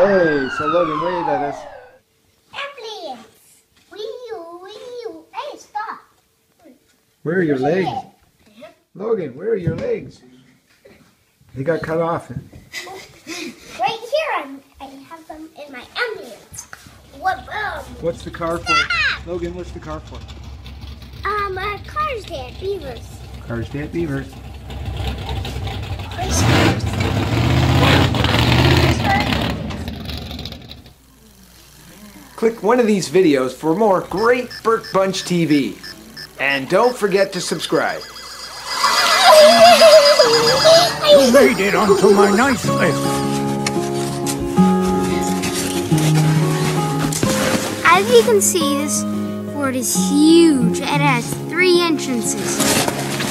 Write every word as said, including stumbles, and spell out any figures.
Hey, so Logan, wave at us. Airplanes. Wee-oo, wee-oo. Hey, stop. Where are your legs? Logan, where are your legs? They got cut off. Right here, I'm, I have them in my ambulance. What? Um, What's the car for? Stop! Logan, what's the car for? Um, uh, cars there, Beavers. Cars Day at Beavers. Click one of these videos for more great Burke Bunch T V. And don't forget to subscribe. You made it onto my nice list. As you can see, this fort is huge. It has three entrances.